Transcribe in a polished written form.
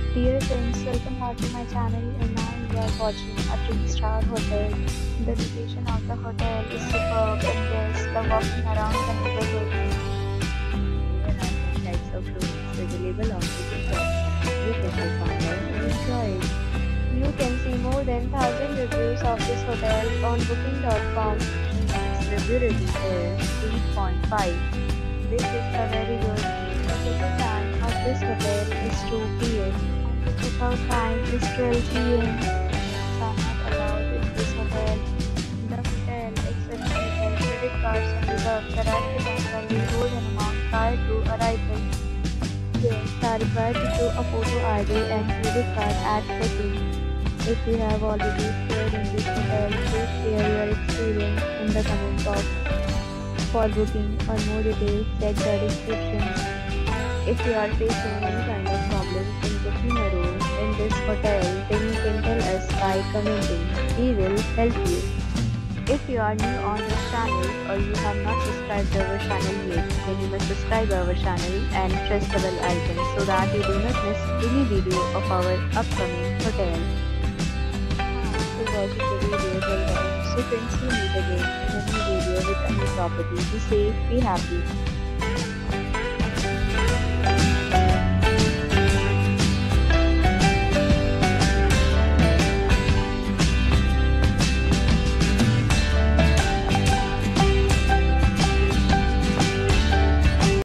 Dear friends, welcome back to my channel, and now you are watching a 3-star hotel. The location of the hotel is superb and guests love walking around the neighborhood. There are many types of rooms available on booking.com. You can book online and enjoy it. You can see more than 1,000 reviews of this hotel on booking.com. Its review rating is 8.5. This is a very good. The check-in time of this hotel is 2 p.m. and the check-out time is 12 p.m. Pets are not allowed in this hotel. The hotel accepts major credit cards and reserves the right to temporarily hold an amount prior to arrival. Guests are required to show a photo ID and credit card at check-in. If you have already stayed in this hotel, please share your experience in the comment box. For booking or more details, check the description. If you are facing any kind of problem in booking a room in this hotel, then you can tell us by commenting. We will help you. If you are new on this channel or you have not subscribed our channel yet, then you must subscribe our channel and press the bell icon so that you do not miss any video of our upcoming hotel. Thanks for watching the video till the end. So friends, we meet again in a new video with a new property. Be safe, be happy.